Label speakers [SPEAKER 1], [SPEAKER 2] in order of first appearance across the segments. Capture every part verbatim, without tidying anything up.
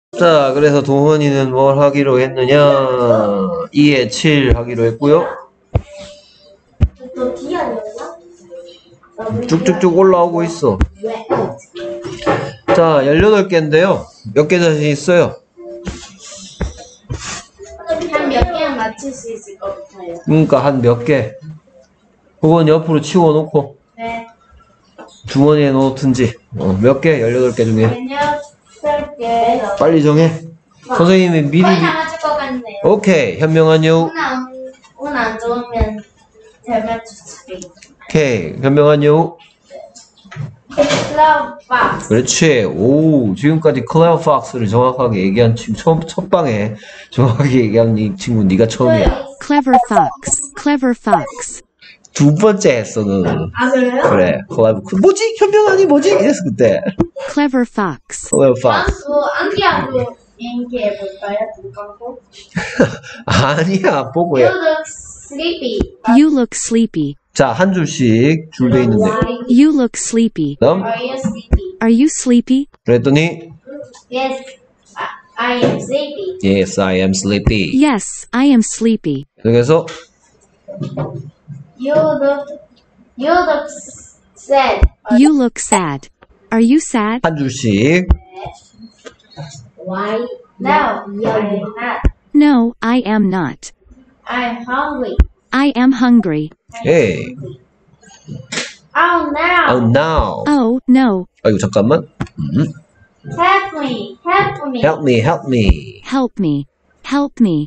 [SPEAKER 1] 자, 그래서 동원이는 뭘 하기로 했느냐? 이에 칠 하기로 했고요.
[SPEAKER 2] 너 D 아니었나?
[SPEAKER 1] 쭉쭉쭉 올라오고 있어. 자, 열여덟 개인데요. 몇 개 자신 있어요?
[SPEAKER 2] 한 몇 개는 맞출 수 있을 것 같아요.
[SPEAKER 1] 그러니까 한 몇 개. 그건 옆으로 치워놓고
[SPEAKER 2] 네.
[SPEAKER 1] 주머니에 넣든지. 어, 몇 개? 열여덟 개 중에.
[SPEAKER 2] 여덟 개.
[SPEAKER 1] 빨리 정해. 선생님이 미리.
[SPEAKER 2] 거의 다 맞출 것 같네요.
[SPEAKER 1] 오케이. 현명한요.
[SPEAKER 2] 오늘 안, 오늘 안 좋으면 잘 맞출 수도 있고.
[SPEAKER 1] 오케이. 현명한요.
[SPEAKER 2] 클라우드 박스.
[SPEAKER 1] 그렇지. 오, 지금까지 클레어 박스를 정확하게 얘기한 친구, 첫, 첫 방에 정확하게 얘기한 이 친구, 네가 처음이야.
[SPEAKER 3] Clever fox, clever fox.
[SPEAKER 1] 두 번째 했어, 너는.
[SPEAKER 2] 아, 그래요?
[SPEAKER 1] 그래. 클레버. 그 뭐지? 현명하니 뭐지? 이랬어, 그때.
[SPEAKER 3] Clever fox.
[SPEAKER 1] 클레어 박스.
[SPEAKER 2] 또 안기하고 연기해볼까요? 눈 감고.
[SPEAKER 1] 아니야, 보고
[SPEAKER 2] You
[SPEAKER 1] 해.
[SPEAKER 2] look sleepy.
[SPEAKER 3] You look sleepy.
[SPEAKER 1] 자, 한 줄씩 줄돼 있는데.
[SPEAKER 3] You look sleepy.
[SPEAKER 1] 그다음,
[SPEAKER 2] Are you sleepy?
[SPEAKER 3] Are you sleepy?
[SPEAKER 1] 그랬더니,
[SPEAKER 2] Yes, I, I am sleepy.
[SPEAKER 1] Yes, I am sleepy.
[SPEAKER 3] Yes, I am sleepy.
[SPEAKER 1] 그래서,
[SPEAKER 2] You look, you look sad.
[SPEAKER 3] You look sad. Are you sad?
[SPEAKER 1] 한 줄씩.
[SPEAKER 2] Why? No, I'm not.
[SPEAKER 3] No, I am not.
[SPEAKER 2] I'm hungry.
[SPEAKER 3] I am hungry.
[SPEAKER 1] Hey.
[SPEAKER 2] Oh no!
[SPEAKER 1] Oh, no.
[SPEAKER 3] Oh, no.
[SPEAKER 1] 아이고, 잠깐만. 음.
[SPEAKER 2] Help me! Help me!
[SPEAKER 1] Help me, help me.
[SPEAKER 3] Help me. Help me.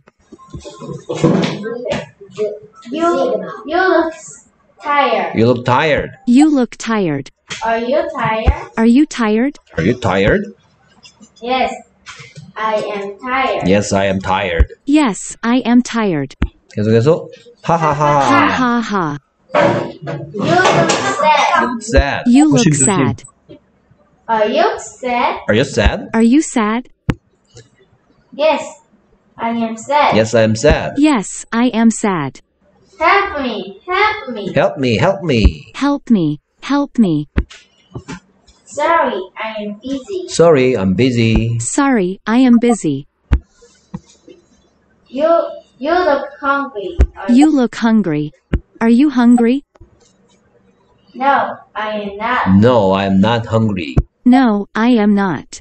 [SPEAKER 2] You, you look tired.
[SPEAKER 1] You look tired.
[SPEAKER 3] You look tired.
[SPEAKER 2] Are you tired?
[SPEAKER 3] Are you tired?
[SPEAKER 1] Are you tired?
[SPEAKER 2] Yes, I am tired.
[SPEAKER 1] Yes, I am tired.
[SPEAKER 3] Yes, I am tired.
[SPEAKER 1] 계속해서,
[SPEAKER 3] Ha
[SPEAKER 1] 하하하.
[SPEAKER 3] ha ha.
[SPEAKER 2] You look sad.
[SPEAKER 1] Sad.
[SPEAKER 3] You look
[SPEAKER 1] 조심, 조심.
[SPEAKER 3] sad.
[SPEAKER 2] Are you sad?
[SPEAKER 1] Are you sad?
[SPEAKER 3] Are you sad?
[SPEAKER 2] Yes, I am sad.
[SPEAKER 1] Yes, I am sad.
[SPEAKER 3] Yes, I am sad.
[SPEAKER 2] Help me! Help me!
[SPEAKER 1] Help me, help me.
[SPEAKER 3] Help me. Help me.
[SPEAKER 2] Sorry, I am busy.
[SPEAKER 1] Sorry, I'm busy.
[SPEAKER 3] Sorry, I am busy.
[SPEAKER 2] You, you look hungry. Are
[SPEAKER 3] You look hungry. Are you hungry?
[SPEAKER 2] No, I am not.
[SPEAKER 1] No, I am not hungry.
[SPEAKER 3] No, I am not.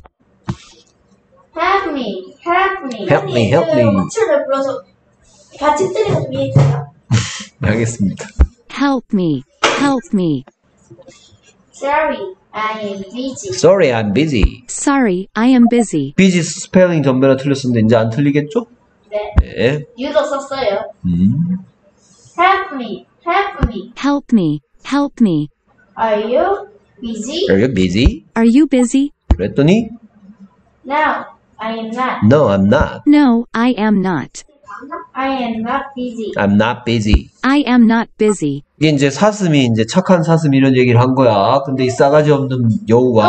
[SPEAKER 2] Help me! Help me!
[SPEAKER 1] Help me, help me.
[SPEAKER 2] 호출을 불러서 같이 때리고 위해주세요.
[SPEAKER 1] 알겠습니다.
[SPEAKER 3] Help me. Help me.
[SPEAKER 2] Sorry, I am busy.
[SPEAKER 1] Sorry, I'm busy.
[SPEAKER 3] Sorry, I am busy.
[SPEAKER 1] busy 스펠링 전배라 틀렸었는데 이제 안 틀리겠죠?
[SPEAKER 2] 네,
[SPEAKER 1] 네.
[SPEAKER 2] 유도 썼어요.
[SPEAKER 1] 음.
[SPEAKER 2] Help me! Help me!
[SPEAKER 3] Help me. Help me.
[SPEAKER 2] Are you busy?
[SPEAKER 1] Are you busy?
[SPEAKER 3] Are you busy?
[SPEAKER 1] 그랬더니
[SPEAKER 2] No, I am not.
[SPEAKER 1] No, I'm not.
[SPEAKER 3] No, I am not.
[SPEAKER 2] I am not busy.
[SPEAKER 1] I'm not busy.
[SPEAKER 3] I am not busy.
[SPEAKER 1] 이게 이제 사슴이 이제 착한 사슴 이런 얘기를 한 거야. 근데 이 싸가지 없는 여우가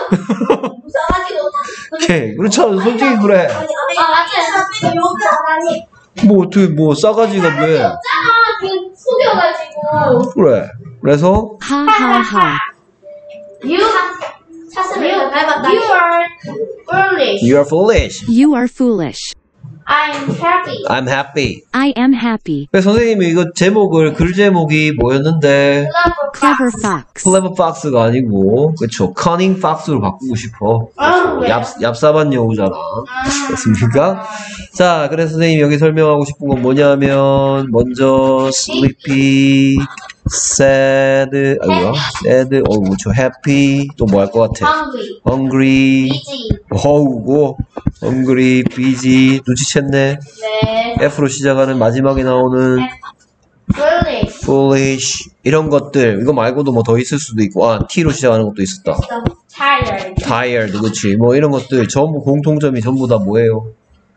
[SPEAKER 2] 싸가지도
[SPEAKER 1] 오케이 그렇죠. 솔직히 그래.
[SPEAKER 2] 아, 맞아요. 욕을 안 하니.
[SPEAKER 1] 뭐 어떻게 뭐 싸가지가 왜
[SPEAKER 2] 없잖아. 그 속여가지고.
[SPEAKER 1] 그래. 그래서
[SPEAKER 3] Ha ha ha.
[SPEAKER 2] You, 사슴을 닮았다. You are foolish.
[SPEAKER 1] You are foolish.
[SPEAKER 3] You are foolish.
[SPEAKER 2] I am happy.
[SPEAKER 1] I'm happy.
[SPEAKER 3] I am happy.
[SPEAKER 1] 그래서 선생님이 이거 제목을 글 제목이 뭐였는데
[SPEAKER 3] Clever fox.
[SPEAKER 1] 클레버 박스가 아니고 그쵸 커닝 박스로 바꾸고 싶어.
[SPEAKER 2] 아, 왜요?
[SPEAKER 1] 얍, 얍삽한 여우잖아. 됐습니까? 자, 그래서 선생님이 여기 설명하고 싶은 건 뭐냐면 먼저 sleepy, sad, 아이고야, sad, 어우 저 happy 또 뭐 할 것 같아?
[SPEAKER 2] Hungry.
[SPEAKER 1] hungry,
[SPEAKER 2] busy.
[SPEAKER 1] 어우 뭐 hungry, busy 눈치챘네.
[SPEAKER 2] 네.
[SPEAKER 1] F로 시작하는 마지막에 나오는
[SPEAKER 2] foolish.
[SPEAKER 1] foolish 이런 것들 이거 말고도 뭐 더 있을 수도 있고 아 T로 시작하는 것도 있었다.
[SPEAKER 2] tired.
[SPEAKER 1] tired 그치 뭐 이런 것들 전부 공통점이 전부 다 뭐예요?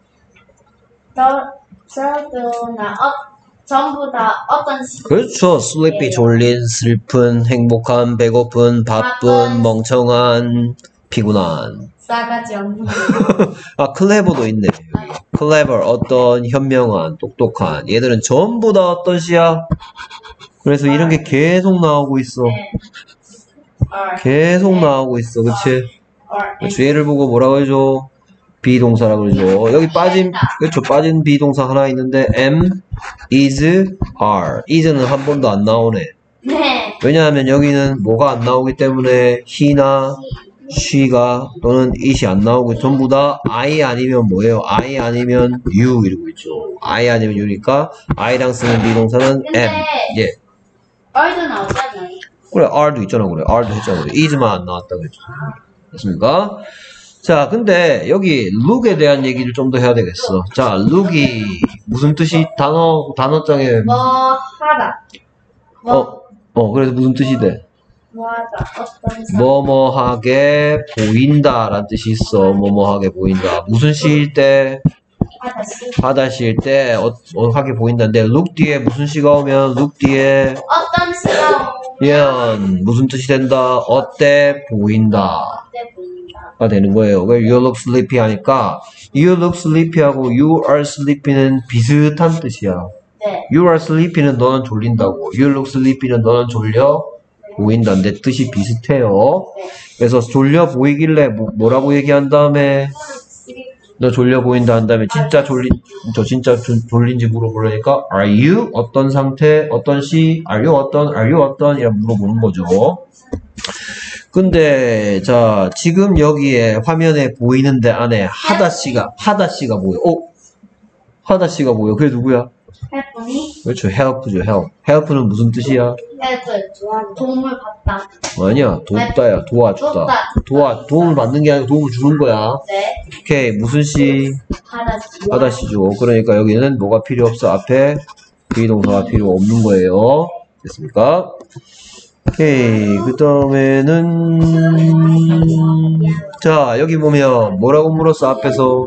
[SPEAKER 2] 저, 저도 나 어, 전부 다 어떤 시
[SPEAKER 1] 그렇죠. sleepy 졸린 슬픈 행복한 배고픈 바쁜
[SPEAKER 2] 바쁜.
[SPEAKER 1] 멍청한 피곤한
[SPEAKER 2] 싸가지 없는
[SPEAKER 1] 아 클레버도 있네. clever 어떤 현명한 똑똑한 얘들은 전부 다 어떤 시야? 그래서 이런 게 계속 나오고 있어.
[SPEAKER 2] 네. or
[SPEAKER 1] 계속 나오고 있어. 그치?
[SPEAKER 2] or
[SPEAKER 1] 그치? 얘를 보고 뭐라고 해줘? 비동사라고 그러죠. 여기 빠진, 그렇죠. 빠진 비동사 하나 있는데, am, is, are. is는 한 번도 안 나오네.
[SPEAKER 2] 네.
[SPEAKER 1] 왜냐하면 여기는 뭐가 안 나오기 때문에 he나 she가 또는 it이 안 나오고 전부 다 I 아니면 뭐예요? I 아니면 you 이러고 있죠. I 아니면 you니까 I랑 쓰는 비동사는
[SPEAKER 2] 근데
[SPEAKER 1] am. 예.
[SPEAKER 2] 얼도 나오잖아요.
[SPEAKER 1] 그래, R도 있잖아, 그래. R도 했잖아, 그래. is만 안 나왔다 그랬죠. 됐습니까? 자, 근데 여기 look에 대한 얘기를 좀 더 해야 되겠어. 자, look이 무슨 뜻이 단어, 단어장에
[SPEAKER 2] 뭐 하다. 뭐,
[SPEAKER 1] 어, 어, 그래서 무슨 뜻이 돼?
[SPEAKER 2] 뭐 하다. 어떤 사
[SPEAKER 1] 뭐뭐하게 보인다 라는 뜻이 있어. 뭐뭐하게 보인다. 무슨 시일 때?
[SPEAKER 2] 하다 시
[SPEAKER 1] 바다 시일 때 어, 어, 하게 보인다는데 look 뒤에 무슨 시가 오면 look 뒤에
[SPEAKER 2] 어떤 시가
[SPEAKER 1] 연 무슨 뜻이 된다? 어때? 보인다
[SPEAKER 2] 어때 보인다.
[SPEAKER 1] 가 되는 거예요. 왜 you look sleepy 하니까 you look sleepy 하고 you are sleepy는 비슷한 뜻이야.
[SPEAKER 2] 네.
[SPEAKER 1] you are sleepy는 너는 졸린다고 you look sleepy는 너는 졸려 보인다는데 뜻이 비슷해요.
[SPEAKER 2] 네.
[SPEAKER 1] 그래서 졸려 보이길래 뭐, 뭐라고 얘기한 다음에 너 졸려 보인다 한 다음에 진짜 졸린 저 진짜 조, 졸린지 물어보려니까 are you 어떤 상태 어떤 시 are you 어떤 are you 어떤 이라 물어보는 거죠. 근데 자 지금 여기에 화면에 보이는데 안에 하다 씨가 하다 씨가 뭐예요? 어? 하다 씨가 뭐예요? 그게 누구야?
[SPEAKER 2] 헬프니?
[SPEAKER 1] 그렇죠. help죠. help. help는 무슨 뜻이야?
[SPEAKER 2] 헬프 도움을 받다.
[SPEAKER 1] 아니야. 돕다야. 도와주다.
[SPEAKER 2] 돕다.
[SPEAKER 1] 도와 도움을 받는 게 아니고 도움을 주는 거야.
[SPEAKER 2] 네.
[SPEAKER 1] 오케이. 무슨 시?
[SPEAKER 2] 하다 시
[SPEAKER 1] 하다 시죠. 그러니까 여기는 뭐가 필요 없어? 앞에 비동사가 필요 없는 거예요. 됐습니까? 오케이. 그 다음에는 자 여기 보면 뭐라고 물었어? 앞에서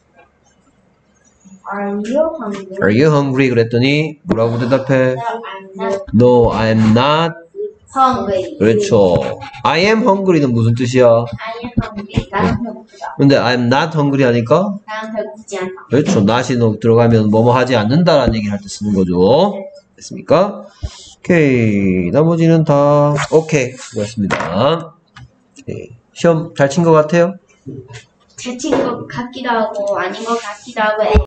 [SPEAKER 2] Are you hungry?
[SPEAKER 1] Are you hungry? 그랬더니 뭐라고 대답해?
[SPEAKER 2] I'm not
[SPEAKER 1] No, I'm not.
[SPEAKER 2] hungry.
[SPEAKER 1] 그렇죠. I am hungry는 무슨 뜻이야?
[SPEAKER 2] I am hungry. 나는 배고프다.
[SPEAKER 1] 근데 I'm not hungry 하니까
[SPEAKER 2] 나는 배고프지 않다.
[SPEAKER 1] 그렇죠. not이 들어가면 뭐뭐 하지 않는다라는 얘기를 할 때 쓰는 거죠. 됐습니까? 오케이. 나머지는 다 오케이. 수고하셨습니다. 오케이. 시험 잘 친 것 같아요?
[SPEAKER 2] 제 친구 같기도 하고 아닌 것 같기도 하고